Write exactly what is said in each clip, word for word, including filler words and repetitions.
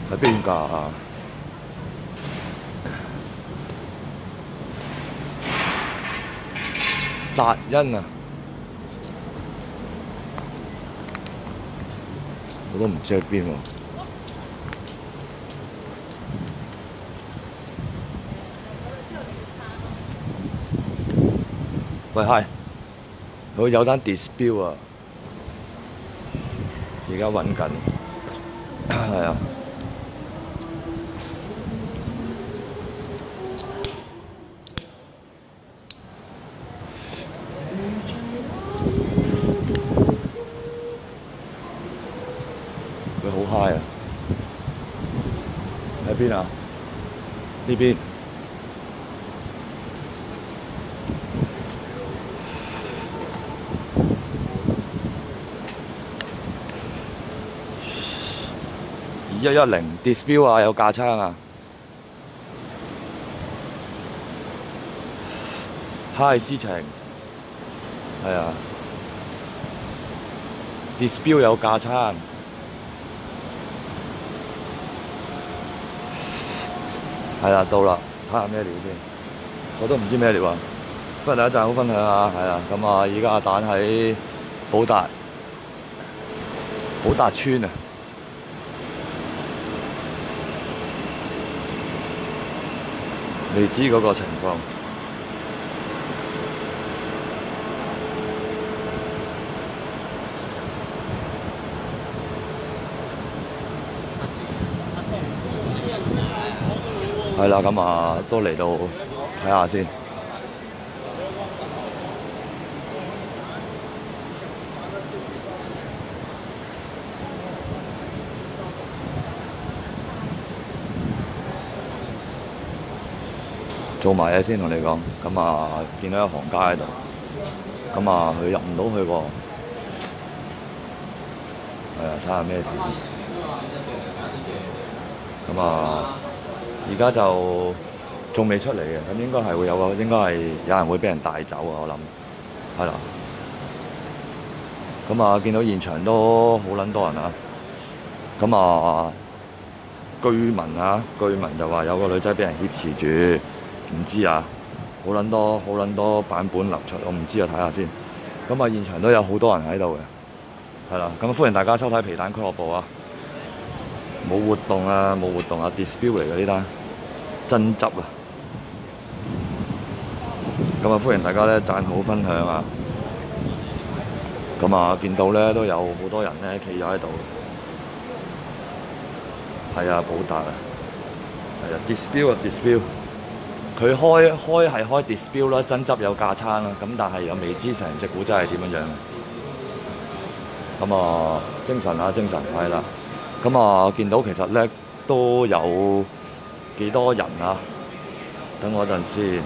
喺邊㗎啊？達恩啊！我都唔知喺邊喎。喂，係，佢有單 dispute 啊，而家揾緊，係啊。佢好 high 啊！喺邊啊？呢邊。二一一零 dispute 啊，有架撐啊 ！Hi 思晴，係啊 ，dispute 有架撐。係啦，到啦，睇下咩料先。我都唔知咩料啊！分享一陣好分享下，係啊。咁啊，而家阿蛋喺寶達寶達村啊。未知嗰個情況。係啦，咁啊都嚟到睇下先。做埋嘢先同你講，咁啊見到有行家喺度，咁啊佢入唔到去喎。係啊，睇下咩事先。咁啊〜而家就仲未出嚟嘅，咁應該係會有個，應該係有人會俾人帶走啊！我諗係啦。咁啊，見到現場都好撚多人啊！咁啊，據聞啊，據聞就話有個女仔俾人挾持住，唔知啊，好撚多好撚多版本流出，我唔知啊，睇下先。咁啊，現場都有好多人喺度嘅，係啦。咁歡迎大家收睇皮蛋俱樂部啊！冇活動啊，冇活動啊 ，dispute 嚟嘅呢單。爭執啊！咁啊，歡迎大家咧讚好分享啊！咁啊，見到咧都有好多人咧企咗喺度。係啊，寶達啊，係啊 ，dispute 啊 ，dispute。佢開開係開 dispute 啦，爭執有架撐啦，咁但係又未知成隻股真係點樣樣。咁啊，精神啊，精神係啦。咁啊，見到其實咧都有。幾多人啊？等我一陣先。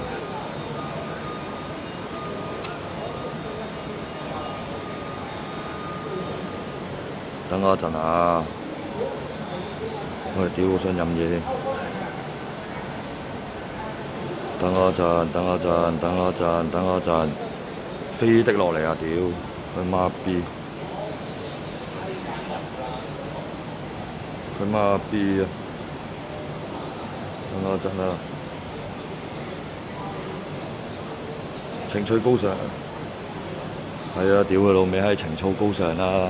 等我一陣啊！我屌，好想飲嘢添。等我一陣，等我一陣，等我一陣，等我一陣。飛的落嚟啊！屌，佢媽逼！佢媽逼啊！等我一陣啦，情趣高尚，係啊！屌佢老味係情操高尚啦。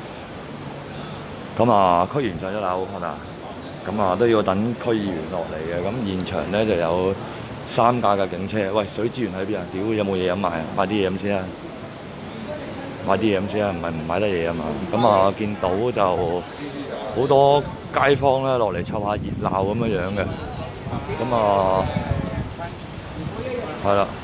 咁啊，區議員上咗樓係咪啊？咁啊都要等區議員落嚟嘅。咁現場咧就有三架嘅警車。喂，水資源喺邊啊？屌，有冇嘢飲賣啊？買啲嘢飲先啊！買啲嘢飲先啊！唔係唔買得嘢啊嘛。咁啊，見到就好多街坊咧落嚟湊下熱鬧咁樣樣嘅。咁啊，係啦。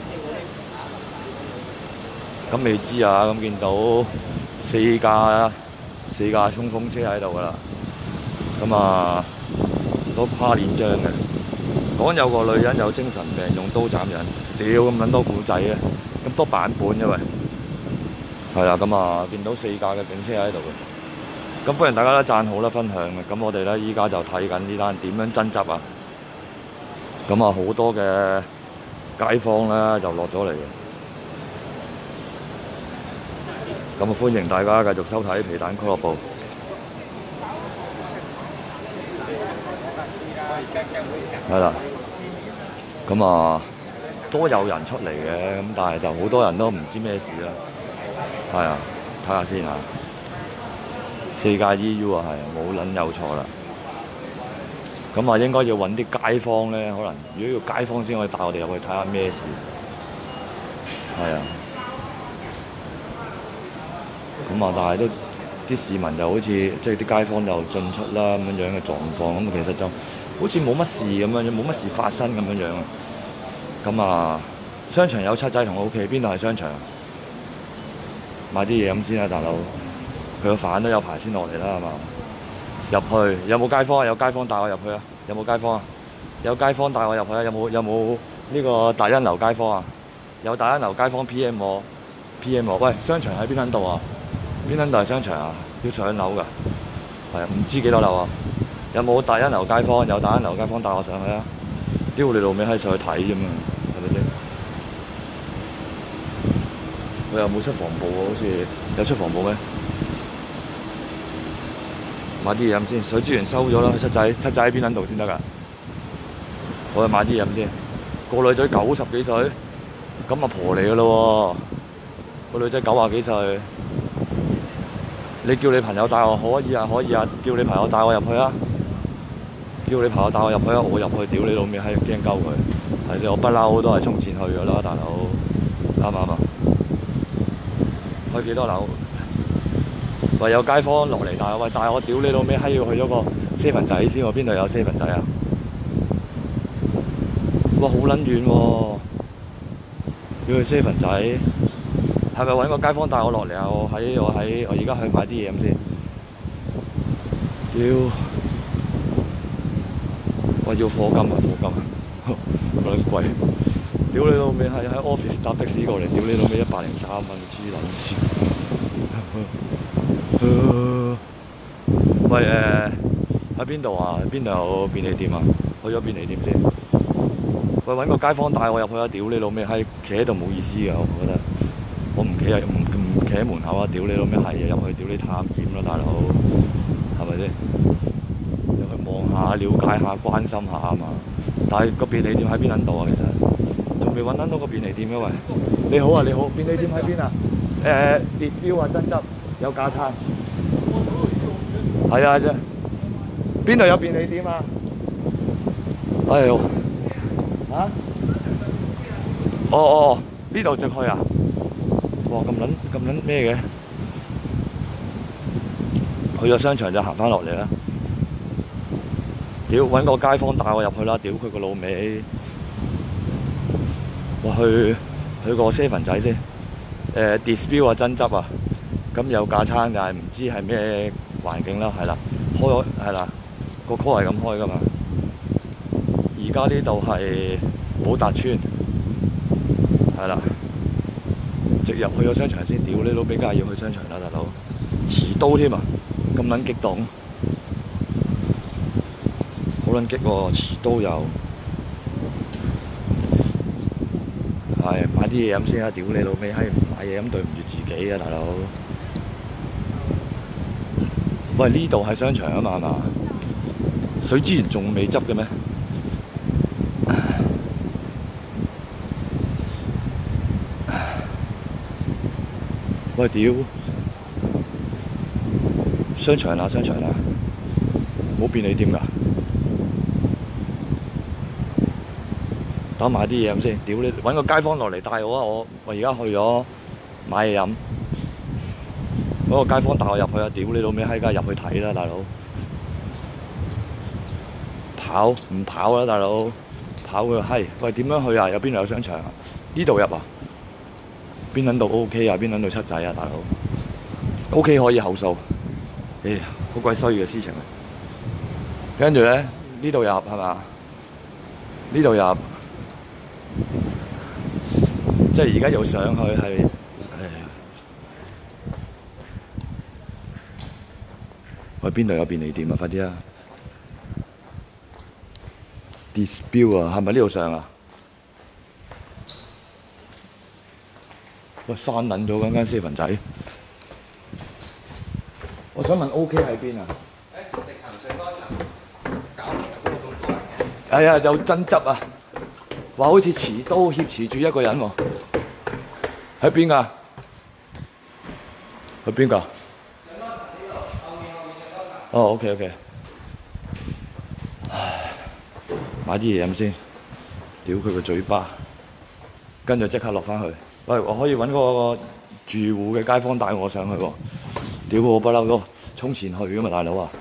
咁未知啊，咁見到四架四架衝鋒車喺度噶啦。咁啊，都跨年章嘅。講有個女人有精神病，用刀斬人。屌咁撚多故仔啊！咁多版本嘅喂。係啦，咁啊，見到四架嘅警車喺度嘅。咁歡迎大家都讚好啦、分享嘅。咁我哋咧依家就睇緊呢單點樣爭執啊！咁啊，好多嘅街坊咧就落咗嚟嘅。咁啊，歡迎大家繼續收睇皮蛋俱樂部。 係啦。咁啊都有人出嚟嘅，咁但係就好多人都唔知咩事啦。係啊，睇下先啊。四界 E U 啊，係冇撚有錯啦。咁啊，應該要揾啲街坊咧，可能如果要街坊先可以帶我哋入去睇下咩事。係啊。咁啊，但係都啲市民就好似即係啲街坊就進出啦咁樣樣嘅狀況，咁其實就好似冇乜事咁樣樣，冇乜事發生咁樣樣。咁啊，商場有七仔同我屋企，邊度係商場？買啲嘢飲先啊，大佬。佢個飯都有排先落嚟啦，係嘛？入去有冇街坊啊？有街坊帶我入去啊？有冇街坊啊？有街坊帶我入去啊？有冇有冇呢個大欣樓街坊啊？有大欣樓街坊 P M 我 P M 我，喂，商場喺邊撚度啊？邊撚度係商場啊？要上樓㗎，係啊，唔知幾多樓啊？有冇大欣樓街坊？有大欣樓街坊帶我上去啊！屌你老味閪上去睇啫嘛，係咪先？佢又冇出防暴喎，好似有出防暴咩？買啲嘢飲先，水資源收咗啦，七仔七仔喺邊撚度先得㗎？我去買啲嘢飲先。個女仔九十幾歲，咁阿婆嚟㗎咯喎。個女仔九廿幾歲，你叫你朋友帶我可以啊，可以啊，叫你朋友帶我入去啊，叫你朋友帶我入去啊，我入去屌你老味閪驚鳩佢，係我不嬲都係充錢去㗎啦，大佬，啱唔啱啊？去幾多樓？喂，有街坊落嚟帶我，喂帶我屌你老味閪要去咗個西墳仔先喎，邊度有西墳仔啊？哇，好撚遠喎！要去西墳仔，係咪揾個街坊帶我落嚟啊？我喺我喺我而家去買啲嘢飲先。屌！我要課金啊，課金啊，好撚貴！屌你老味係喺 office 搭的士過嚟，屌你老味一百零三蚊，黐撚線！喂誒，喺邊度啊？邊度有便利店啊？去咗便利店先。喂，揾個街坊帶我入去啊！屌你老味閪，企喺度冇意思㗎，我覺得。我唔企喺唔唔企喺門口啊！屌你老味係入去屌你探險啦，大佬，係咪先？入去望下、了解下、關心下啊嘛。但係個便利店喺邊撚度啊？其實仲未揾撚到個便利店嘅喂。你好啊，你好，便利店喺邊啊？誒，跌標啊，爭執有架撐。係啊啫。邊度有便利店啊？哎呦！啊？哦哦，呢度直去啊？哇，咁撚咁撚咩嘅？去咗商場就行翻落嚟啦。屌，揾個街坊帶我入去啦！屌佢個老味。我去去個西墳仔先。誒 dispute 啊，爭執啊，咁有架撐，但係唔知係咩環境啦，係啦，開咗係啦，個 call 係咁開噶嘛。而家呢度係寶達邨，係啦，直入去咗商場先。屌你老味，梗係要去商場啦，大佬，持刀添啊，咁撚激動，好撚激喎，持刀又。係買啲嘢飲先啊！屌你老味閪，唔買嘢飲對唔住自己啊，大佬！喂，呢度係商場啊嘛，係嘛？水資源仲未執嘅咩？喂，屌！商場啊，商場啊，冇便利店㗎。等買啲嘢飲先，屌你！揾個街坊落嚟帶我啊！我我而家去咗買嘢飲，嗰個街坊帶我入去啊！屌你老味閪，梗係入去睇啦，大佬！跑唔跑啦，大佬！跑佢閪！喂，點樣去啊？有邊度有商場啊？呢度入啊？邊撚度 O K 啊？邊撚度七仔啊，大佬 ？O K 可以後數，誒，好鬼衰嘅事情。跟住咧，呢度入係嘛？呢度入。即係而家又上去係，喂，邊度有便利店啊？快啲啊 ！Dispute 啊，係咪呢度上啊？喂，閂撚咗嗰間西墳仔。我想問 O K 喺邊啊？ 誒，直行上多層，搞嗰個動作。 係啊，有爭執啊！話好似持刀挾持住一個人喎，喺邊㗎？去邊㗎？哦，OK OK。唉，買啲嘢飲先，屌佢個嘴巴，跟住即刻落翻去。喂，我可以揾嗰個住戶嘅街坊帶我上去喎。屌我不嬲都衝前去㗎嘛，大佬啊！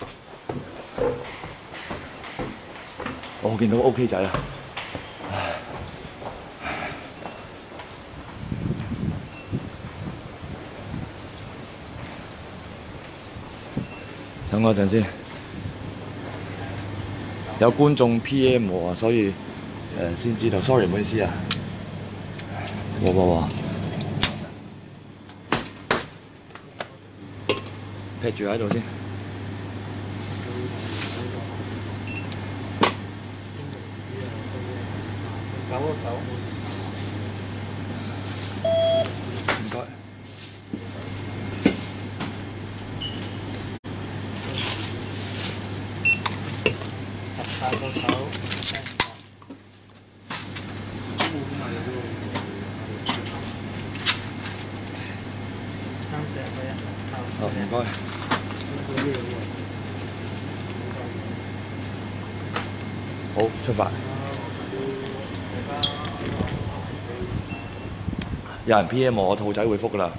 我見到 OK 仔啦。等我一陣先，有觀眾 P M 我啊，所以誒先知道 ，sorry 唔好意思啊。哇哇哇！劈住喺度先。九個九。唔該。十八個九。三隻個一。好，唔該。好，出發。有人 P M 我，我兔仔會覆㗎啦。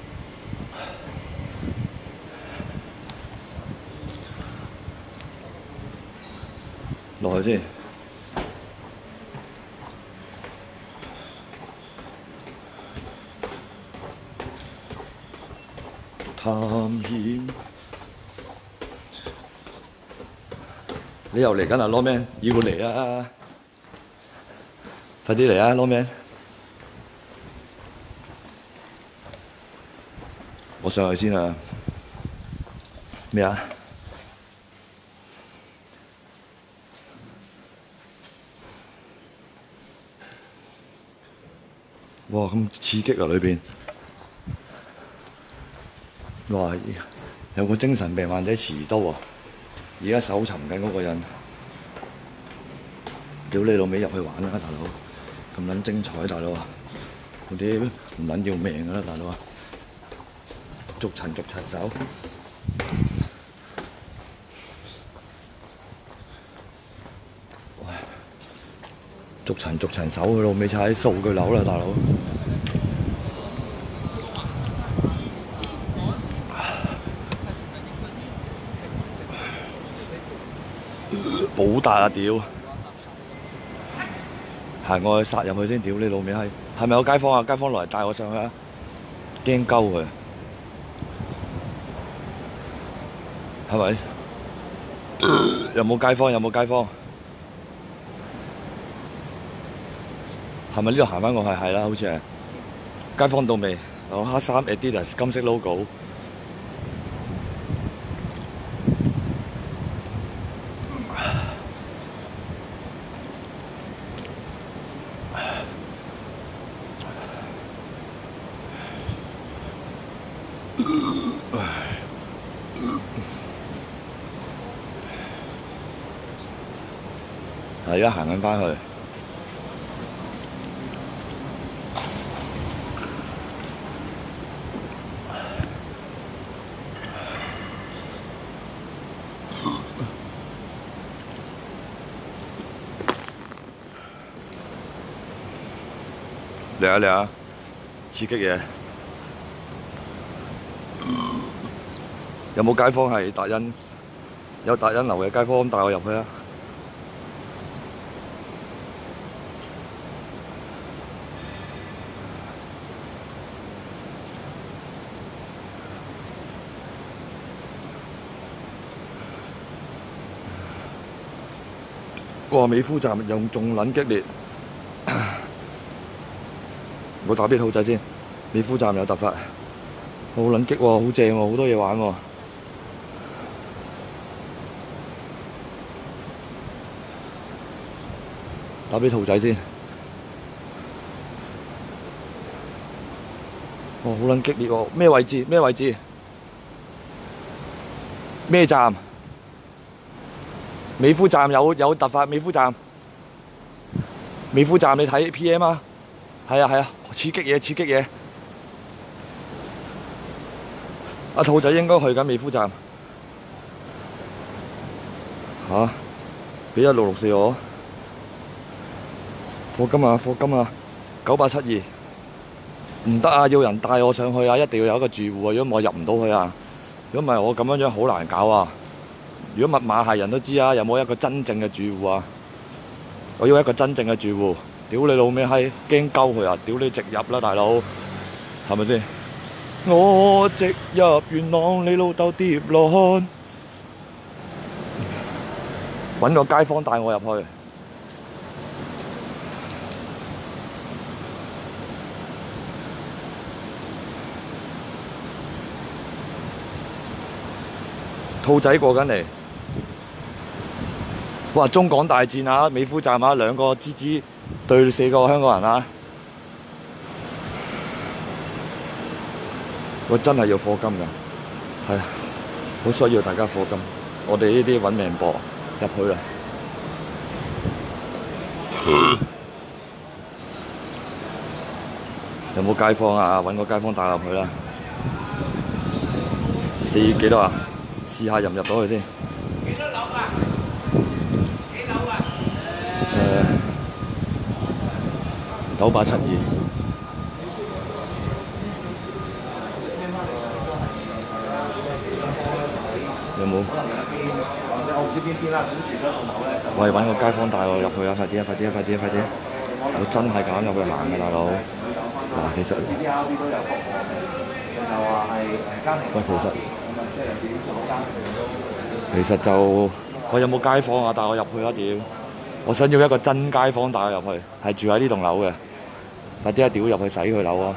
落去先。探險。你又嚟緊啊，Lawman！要嚟啊！快啲嚟啊，Lawman！我上去先啊！咩啊？哇！咁刺激啊，裏邊！哇！有個精神病患者持刀啊！而家搜尋緊嗰個人，屌你老味入去玩啦，大佬！咁撚精彩，大佬啊！嗰啲唔撚要命㗎啦，大佬啊！逐層逐層搜，逐層逐層搜佢老味踩數據樓啦，大佬！好大啊！屌，行過去殺入去先，屌你老味閪！係咪有街坊啊？街坊落嚟帶我上去啊！驚鳩佢，係咪？有冇街坊？有冇街坊？係咪呢度行翻過去？係啦，好似係。街坊到未？我黑衫 Adidas 金色 logo。而家行緊翻去，嚟啊嚟啊！刺激嘢！有冇街坊係達欣？有達欣樓嘅街坊帶我入去啊！哇！美孚站又仲撚激烈，我打俾兔仔先。美孚站有突發，好撚激喎，好正喎，好多嘢玩喎。打俾兔仔先。哇！好撚激烈喎，咩位置？咩位置？咩站？ 美孚站有有突發，美孚站，美孚站你睇 P M 啊，係啊係啊，刺激嘢刺激嘢。阿兔仔應該去緊美孚站。嚇！俾一六六四我。課金啊課金啊！九八七二。唔得啊！要人帶我上去啊！一定要有一個住戶啊！如果我入唔到去啊，如果唔係我咁樣樣好難搞啊！如果密碼係人都知啊，有冇一個真正嘅住戶啊？我要一個真正嘅住戶。屌你老味閪，驚鳩佢啊！屌你直入啦，大佬，係咪先？我直入元朗，你老豆跌落漢。揾個街坊帶我入去。兔仔過緊嚟，哇！中港大戰啊，美孚站啊，兩個支支對四個香港人啊，我真係要課金㗎，係啊，好需要大家課金，我哋呢啲揾命搏入去啦。有冇街坊啊？揾個街坊帶入去啦。四幾多啊？試下入唔入到去先。幾多樓啊？幾樓啊？誒，九八七二。有冇？我唔知邊邊啦，咁住咗棟樓咧就。喂，揾個街坊帶我入去啊！快啲啊！快啲啊！快啲啊！快啲啊！我真係敢入去行嘅，大佬。嗱，其實。就話係誒家庭。喂，其實。其實就我有冇街坊啊？帶我入去啊！屌！我想要一個真街坊帶我入去，係住喺呢棟樓嘅。快啲啊！屌入去洗佢樓啊！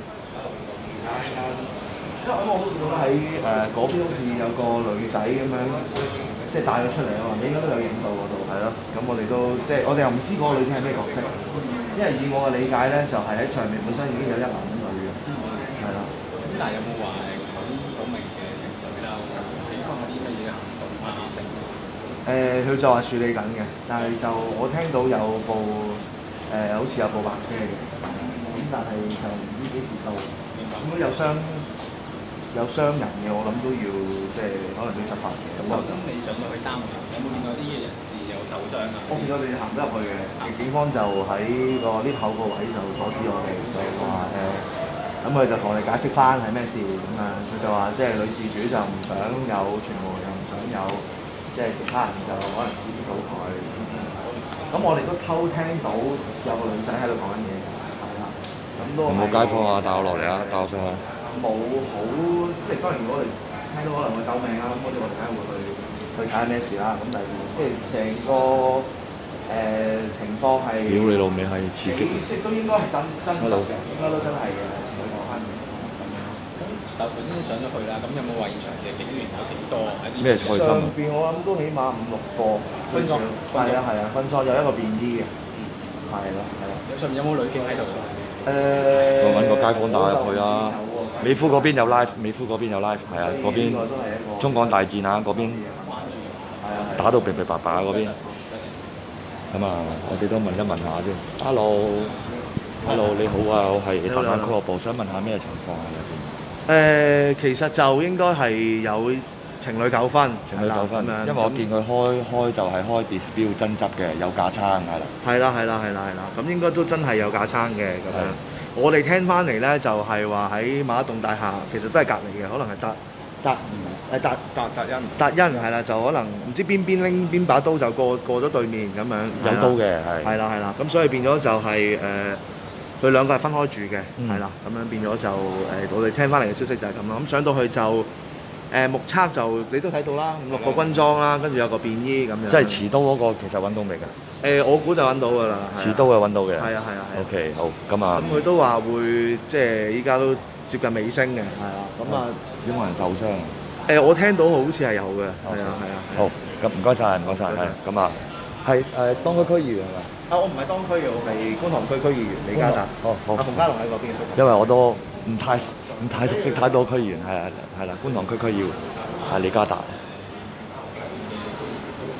因為我都見到喺誒嗰邊好似有個女仔咁樣，即係帶咗出嚟啊嘛！你應該都有影到嗰度，係咯。咁我哋都即係我哋又唔知嗰個女仔係咩角色，因為以我嘅理解咧，就係喺上面本身已經有一男一女嘅，係啦。咁但係有冇話誒好好明嘅程序啦？警方有啲乜嘢行動啊？誒，佢就話處理緊嘅，但係就我聽到有部誒好似有部白車嘅，咁但係就唔知幾時到。咁如果有傷有傷人嘅，我諗都要即係可能都執法嘅。咁頭先你上到去單位，有冇見到啲人士有受傷啊？我見到你行得入去嘅，警方就喺個 lift 口個位就阻止我哋，就話誒，咁佢就同我哋解釋翻係咩事咁樣。佢就話即係女事主就唔想有傳媒，又唔想有即係其他人就可能刺激到佢。咁我哋都偷聽到有個女仔喺度講緊嘢，係啦。咁都有冇街坊啊？帶我落嚟啊！帶我上去。冇好，即係當然，如果我哋聽到可能會救命啦，咁嗰啲我哋梗係會去去睇下咩事啦。咁第二，即係成個誒、呃、情況係，屌你老味係刺激，即係都應該係真真實嘅，應該都真係嘅。情侶講翻咁樣。咁頭先上咗去啦，咁有冇話現場嘅警員有幾多？咩菜心？上邊我諗都起碼五六個，分裝。係啊係啊，分裝有一個便衣嘅。嗯。係啦係啦。上面有冇女警喺度？誒、呃。我揾個街坊打入去啊！美孚嗰邊有 live， 美孚嗰邊有 live， 係啊，嗰邊中港大戰啊，嗰邊打到噼噼啪啪嗰邊。咁啊，我哋都問一問下先。Hello，Hello， 你好啊，我係台灣俱樂部，想問下咩情況啊？入邊？誒，其實就應該係有情侶糾紛，情侶糾紛，因為我見佢開開就係開 dispute 爭執嘅，有架撐係啦。係啦係啦係啦係啦，咁應該都真係有架撐嘅咁樣。我哋聽翻嚟咧，就係話喺某一棟大廈，其實都係隔離嘅，可能係達達誒達達達恩達恩係啦，就可能唔知邊邊拎邊把刀就過過咗對面咁樣，有刀嘅係係啦係啦，咁所以變咗就係誒佢兩個係分開住嘅，係啦，咁樣變咗就誒我哋聽翻嚟嘅消息就係咁啦。咁上到去就誒目測就你都睇到啦，五六個軍裝啦，跟住有個便衣咁樣。即係持刀嗰個其實揾到未㗎？誒，我估就揾到㗎啦。持刀係揾到嘅。係啊係啊係。O K，好，咁啊。咁佢都話會即係依家都接近尾聲嘅，係啊。咁啊，有冇人受傷啊？誒，我聽到好似係有嘅。係啊係啊。好，咁唔該曬，唔該曬，係咁啊。係誒，當區區議員係嘛？啊，我唔係當區嘅，我係觀塘區區議員李家達。哦好。阿馮家龍喺嗰邊。因為我都唔太唔太熟悉太多區議員，係啊係啦，觀塘區區議員係李家達。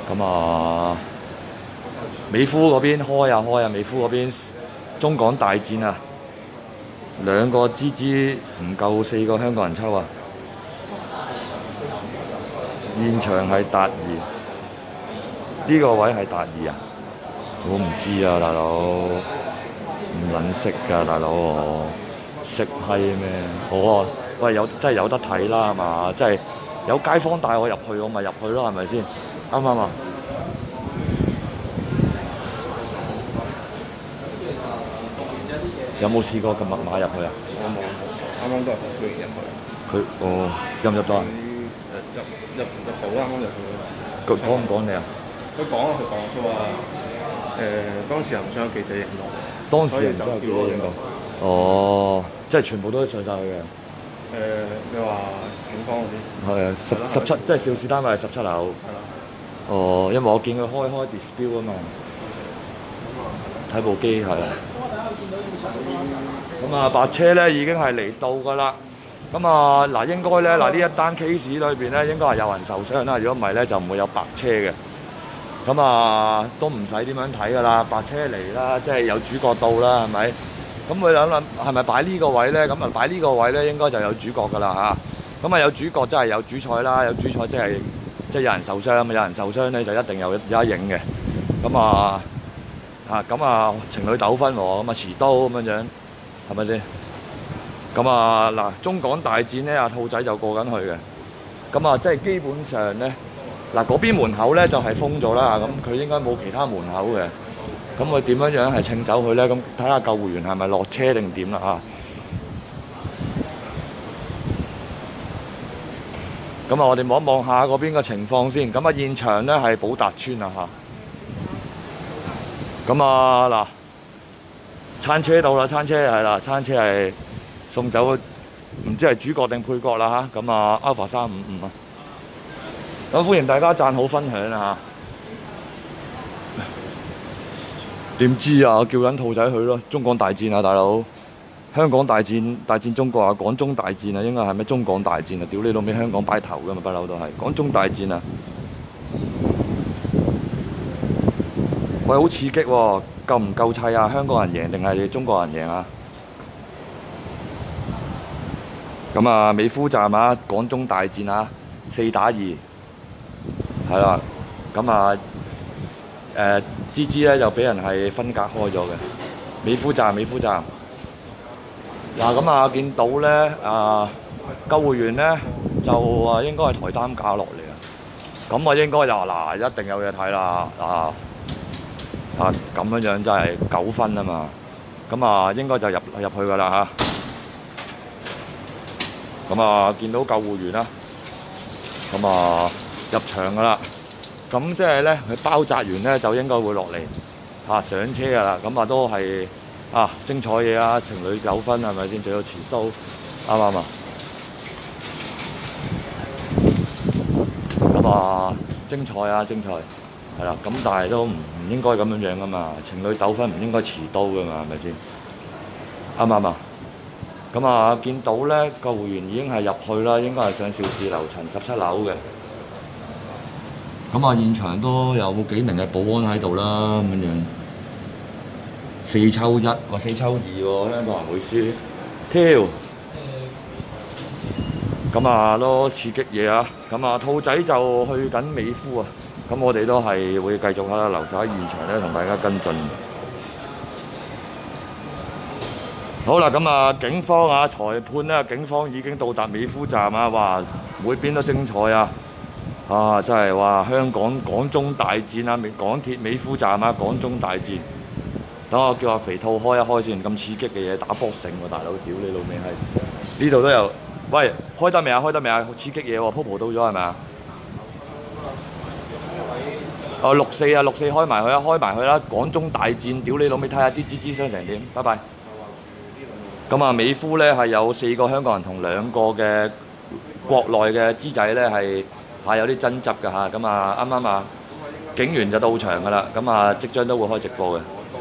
咁啊，美孚嗰邊開啊開啊，美孚嗰邊中港大戰啊，兩個支支唔夠四個香港人抽啊！現場係達兒，呢個位係達兒啊！我唔知啊，大佬，唔撚識㗎，大佬我識閪咩？我啊，喂有真係有得睇啦，係嘛？即係有街坊帶我入去，我咪入去咯，係咪先？啱唔啱啊？有冇試過撳密碼入去啊？ 我冇，啱啱都係同居然入去。 佢哦，入唔入到啊？ 入入入到啱啱入去嗰時。 佢講唔講你啊？ 佢講啊，佢講，佢話誒當時又唔想有記者影到。 當時人真係幾多影到？哦，即係全部都上晒去嘅。 誒，你話警方嗰啲？ 係啊，十十七，即係肇事單位係十七樓。係啦。哦，因為我見佢開開 display 啊嘛，睇部機係啊。咁啊，白車咧已經係嚟到㗎啦。咁啊，嗱應該咧嗱呢一單 case 裏邊咧應該係有人受傷啦。如果唔係咧就唔會有白車嘅。咁啊，都唔使點樣睇㗎啦，白車嚟啦，即係有主角到啦，係咪？咁佢諗諗係咪擺呢個位咧？咁啊擺呢個位咧應該就有主角㗎啦嚇。咁啊有主角即係有主菜啦，有主菜即係即係有人受傷，有人受傷咧就一定有有得影嘅。咁啊嚇咁啊情侶糾紛喎，咁啊持刀咁樣樣，係咪先？咁啊嗱，中港大戰咧，阿兔仔就過緊去嘅。咁啊即係基本上咧。嗱嗰邊門口咧就係封咗啦，咁佢應該冇其他門口嘅。咁佢點樣樣係稱走佢咧？咁睇下救護員係咪落車定點啦啊！咁啊，我哋望一望下嗰邊嘅情況先。咁啊，現場咧係寶達邨啊嚇。咁啊嗱，餐車到啦，餐車係啦，餐車係送走，唔知係主角定配角啦嚇。咁啊 Alpha 三五五啊。咁歡迎大家讚好分享啊！點知啊？我叫緊兔仔去咯！中港大戰啊，大佬！香港大戰大戰中國啊，港中大戰啊，應該係咩？中港大戰啊！屌你老味，香港擺頭㗎嘛，不嬲都係港中大戰啊！喂，好刺激喎！夠唔夠砌啊？香港人贏定係中國人贏啊？咁啊，美孚站啊，港中大戰啊，四打二。係啦，咁啊誒芝芝咧就俾人係分隔開咗嘅。美孚站，美孚站。嗱咁啊，見到咧啊，救護員咧就啊應該係抬擔架落嚟啊。咁啊應該就嗱一定有嘢睇啦啊啊咁樣樣真係九分啊嘛。咁啊應該就入入去㗎啦嚇。咁啊見到救護員啦，咁啊〜入場㗎啦，咁即係咧，佢包紮完咧就應該會落嚟嚇上車㗎啦。咁啊都係啊精彩嘢啊，情侶糾紛係咪先？仲有持刀，啱唔啱啊？咁啊精彩啊精彩，係啦。咁但係都唔唔應該咁樣樣㗎嘛，情侶糾紛唔應該持刀㗎嘛，係咪先？啱唔啱啊？咁啊見到咧救護員已經係入去啦，應該係上肇事樓層十七樓嘅。咁啊，現場都有幾名嘅保安喺度啦，咁樣四抽一或四抽二喎，香港人會輸挑。咁啊，都刺激嘢啊！咁啊，兔仔就去緊美孚啊！咁我哋都係會繼續喺留守喺現場咧，同大家跟進。好啦，咁啊，警方啊，裁判咧，警方已經到達美孚站啊！哇，每邊都精彩啊！啊！真係話香港港中大戰啊，港鐵美孚站啊，港中大戰。等我叫阿肥兔開一開先，咁刺激嘅嘢打波繩喎，大佬！屌你老味係呢度都有。喂，開得未啊？開得未啊？刺激嘢喎 ，Popo 到咗係咪啊？哦，六四啊，六四開埋佢啊，開埋佢啦！港中大戰，屌你老味睇下啲吱吱聲成點？拜拜。咁啊，美孚咧係有四個香港人同兩個嘅國內嘅資仔咧係。係有啲爭執㗎嚇，咁啊啱啱啊警員就到場㗎啦，咁啊即將都會開直播嘅。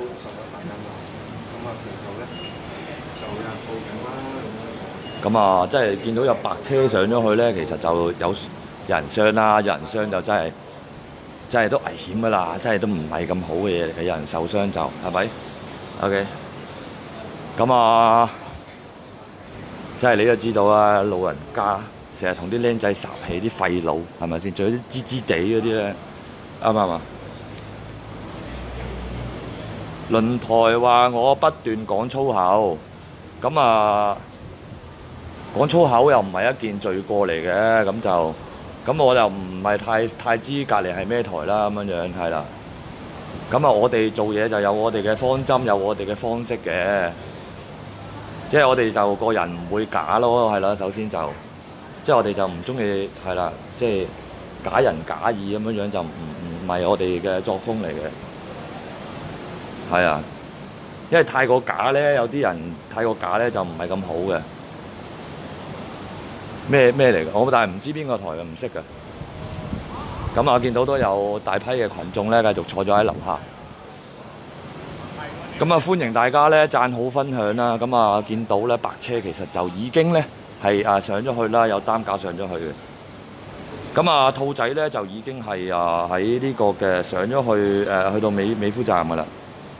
咁啊，即係見到有白車上咗去咧，其實就有有人傷啦，有人傷就真係真係都危險㗎啦，真係都唔係咁好嘅嘢嚟嘅，有人受傷就係咪 ？OK，咁啊，真係你都知道啊，老人家成日同啲僆仔霎氣啲廢佬係咪先？仲有啲支支地嗰啲咧，啱唔啱啊？輪台話我不斷講粗口，咁啊講粗口又唔係一件罪過嚟嘅，咁就咁我就唔係太太知隔離係咩台啦，咁樣樣係啦。咁啊，我哋做嘢就有我哋嘅方針，有我哋嘅方式嘅，即係我哋就個人唔會假咯，係啦。首先就即係我哋就唔中意係啦，即係假仁假義咁樣樣就唔唔唔係我哋嘅作風嚟嘅。係啊，因為太過假咧，有啲人太過假咧就唔係咁好嘅。咩咩嚟㗎？我但係唔知邊個台嘅，唔識㗎。咁啊，見到都有大批嘅群眾咧，繼續坐咗喺樓下。咁啊，歡迎大家咧讚好分享啦。咁啊，見到咧白車其實就已經咧係啊上咗去啦，有擔架上咗去嘅。咁啊，兔仔咧就已經係啊喺呢個嘅上咗去誒，去到美美孚站㗎啦。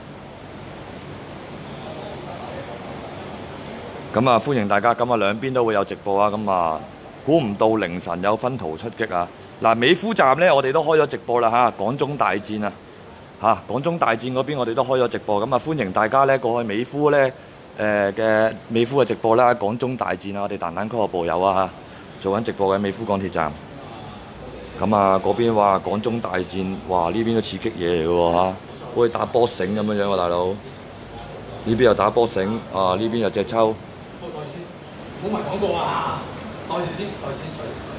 咁啊，歡迎大家，咁啊兩邊都會有直播啊，咁啊估唔到凌晨有分途出擊啊！嗱，美孚站咧，我哋都開咗直播啦嚇，港中大戰啊嚇，港中大戰嗰邊我哋都開咗直播，咁啊歡迎大家咧過去美孚咧誒嘅美孚嘅直播啦，港中大戰啊，我哋蛋蛋俱樂部有啊嚇，做緊直播嘅美孚港鐵站。咁啊嗰邊話港中大戰，哇呢邊都刺激嘢嚟嘅喎嚇，好似打波繩咁樣樣喎大佬，呢邊又打波繩啊，呢邊又隻抽。 冇埋廣告啊！袋住先，袋先，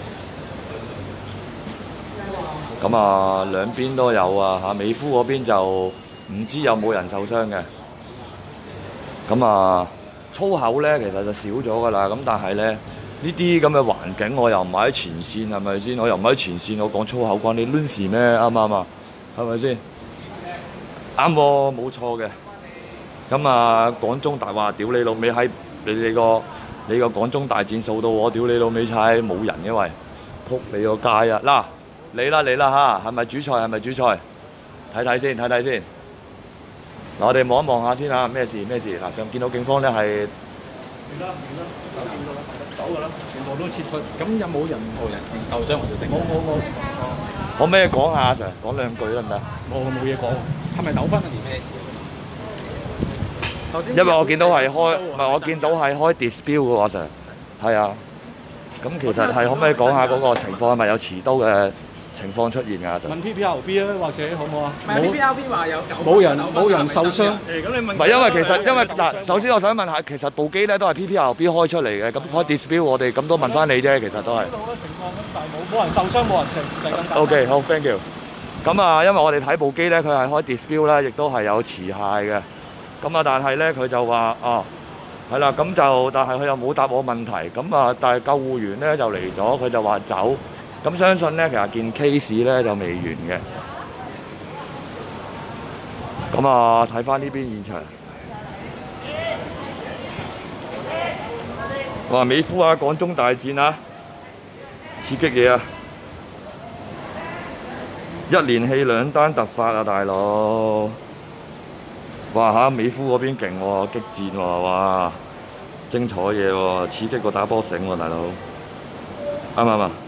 咁啊，兩邊都有啊嚇，美孚嗰邊就唔知有冇人受傷嘅。咁啊，粗口咧其實就少咗噶啦。咁但係咧呢啲咁嘅環境，我又唔係喺前線，係咪先？我又唔喺前線，我講粗口關你撚事咩？啱唔啱啊？係咪先？啱喎，冇錯嘅。咁啊，港中大話屌你老味喺你你個。你個港中大戰掃到我屌你老味菜冇人嘅喂，撲你個街啊！嗱，嚟啦嚟啦嚇，係咪主菜係咪主菜？睇睇先睇睇先。嗱，我哋望一望下先嚇，咩事咩事？嗱，咁見到警方咧係完啦完啦，走掂㗎啦，走㗎啦，全部都撤退。咁有冇任何人士受傷或者死亡？冇冇冇。 可唔可以講下阿 Sir 講兩句得唔得？ 冇冇嘢講，係咪糾紛定咩事？ 因為我見到係開，唔係我見到係開 dispute 嘅阿 Sir， 係啊。咁其實係可唔可以講下嗰個情況係咪有持刀嘅情況出現㗎阿 Sir？ 問 P P R B 啊，或者好唔好啊？ 唔係 P P R B 話有冇人冇人受傷。誒咁你問？ 唔係因為其實因為嗱，首先我想問下，其實部機咧都係 P P R B 開出嚟嘅，咁開 dispute 我哋咁都問翻你啫，其實都係。 到嘅情況咁，但係冇冇人受傷，冇人停，就係咁簡單。 OK， 好 ，thank you。咁啊，因為我哋睇部機咧，佢係開 dispute 啦，亦都係有持械嘅。咁啊，但係咧佢就話啊，係啦，咁就但係佢又冇答我問題。咁啊，但係救護員咧就嚟咗，佢就話走。咁相信咧，其實件 case 咧就未完嘅。咁啊，睇翻呢邊現場。哇！美孚啊，港中大戰啊，刺激嘢啊！一連氣兩單突發啊，大佬！哇嚇，美孚嗰邊勁喎，激戰喎，哇！精彩嘢喎，刺激過打波繩喎，大佬。啱唔啱啊？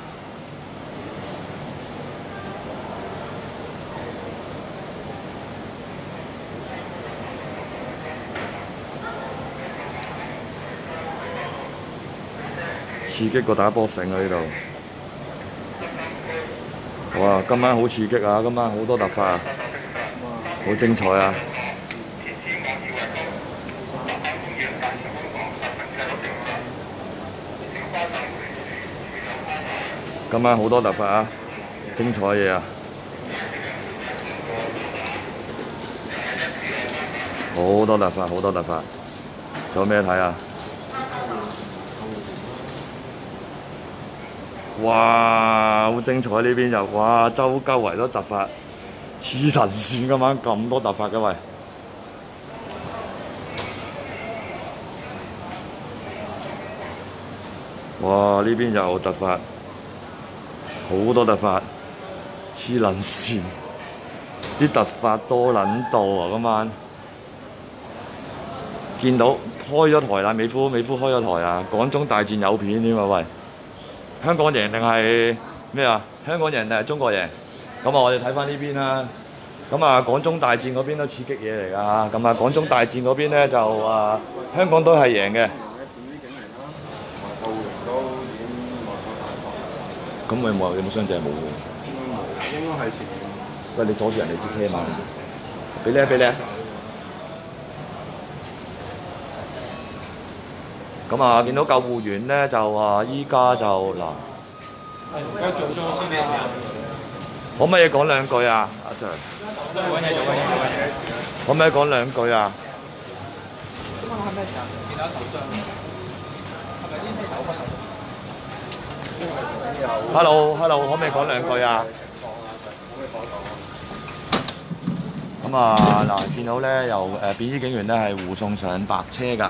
刺激過打波繩啊！呢度。哇！今晚好刺激啊！今晚好多突發啊，好精彩啊！今晚好多突發啊，精彩嘢啊！好多突發，好多突發，仲有咩睇啊？哇！好精彩呢邊又哇，周鳩圍都突發，黐thần線今晚咁多突發嘅喂！哇！呢邊又突發，好多突發， 黐撚線，啲突發多撚到啊！今晚見到開咗台啦，美孚美孚開咗台啊！港中大戰有片添啊！喂，香港贏定係咩啊？香港贏定係中國贏？咁啊，我哋睇翻呢邊啦。咁啊，港中大戰嗰邊都刺激嘢嚟㗎。咁啊，港中大戰嗰邊咧就啊，香港都係贏嘅。咁有冇有冇傷者冇喎？ 應該係前面。 喂，你阻住人哋支 K 嘛？俾你啊！俾你啊！咁啊，見到救護員咧就話依家就嗱，可唔可以講兩句啊，阿 Sir？ 可唔可以講兩句啊？ 今晚係咩事啊？見到受傷，係咪呢啲手骨受傷 Hello，Hello， 可唔可以講兩句啊？咁啊嗱，見到咧由誒便衣警員咧係護送上白車㗎。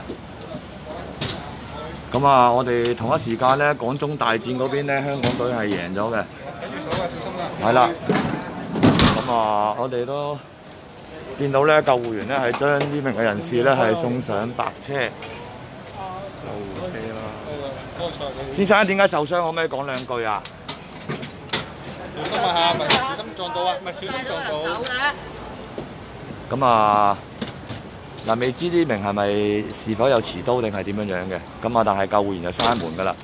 咁啊，我哋同一時間咧，港中大戰嗰邊咧，香港隊係贏咗嘅。係啦。咁啊，我哋都見到咧，救護員咧係將呢名嘅人士咧係送上白車。 救護車啦。 先生點解受傷？可唔可以講兩句啊？ 小心啊嚇，咪小心撞到啊，咪小心撞到。 咁啊，嗱未知呢名係咪是否有持刀定係點樣樣嘅？咁啊，但係救護員就閂門㗎啦。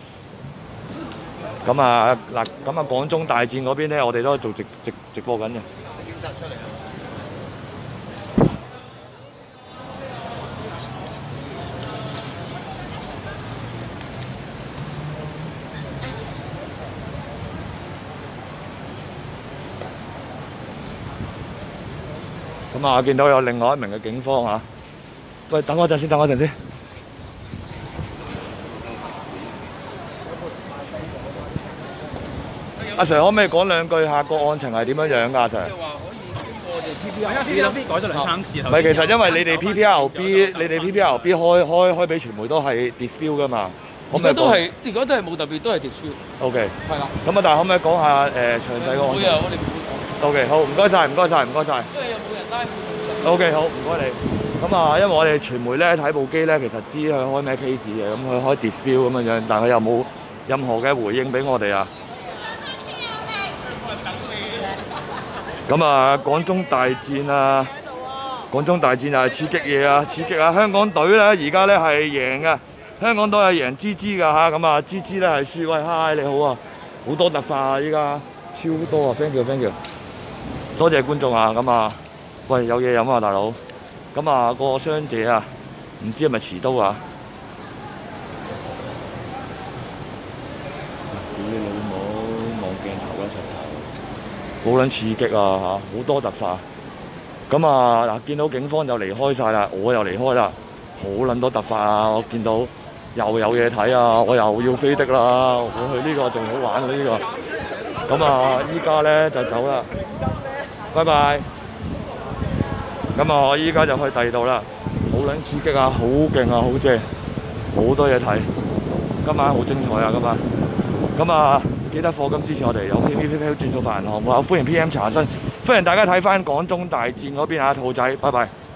咁啊嗱，咁啊港中大戰嗰邊咧，我哋都做直直直播緊嘅。咁啊，見到有另外一名嘅警方嚇，喂，等我陣先，等我陣先。阿 Sir 可唔可以講兩句下個案情係點樣樣㗎？阿 Sir？ P P R B 啦 ，P 改咗兩三次啦。 唔係，其實因為你哋 P P R B， 你哋 P P R B 開開開俾傳媒都係 dispute 㗎嘛。可唔可以都係，如果都係冇特別，都係 dispute。 O K。 係啦。 咁啊，但係可唔可以講下誒詳細個案情？ 會啊，我哋唔會講。 O K，好，唔該曬，唔該曬，唔該曬。 因為又冇人拉。 O K，好，唔該你。咁啊，因為我哋傳媒咧睇部機咧，其實知佢開咩 case 嘅，咁佢開 dispute 咁樣樣，但係佢又冇任何嘅回應俾我哋啊。咁啊，港中大戰啊，港中大戰又係刺激嘢啊，刺激啊！香港隊咧而家咧係贏嘅，香港隊係贏芝芝㗎嚇，咁啊芝芝咧係輸。喂，嗨你好啊，好多突發啊依家，超多啊 ，thank you，thank you， 多謝觀眾啊，咁啊，喂有嘢飲啊大佬，咁啊個傷者啊，唔知係咪持刀啊？屌你老母，望鏡頭一齊睇。好撚刺激啊嚇！好多突發，咁啊嗱，見到警方就離開晒啦，我又離開啦，好撚多突發啊！我見到又有嘢睇啊，我又要飛的啦，我去呢個仲好玩啊呢個，咁啊依家咧就走啦，拜拜。咁啊我依家就去第二度啦，好撚刺激啊，好勁啊，好正，好多嘢睇，今晚好精彩啊今晚，咁啊〜記得課金支持我哋，有 P P P P 轉數快銀行戶口，歡迎 P M 查詢，歡迎大家睇翻港中大戰嗰邊啊，兔仔，拜拜。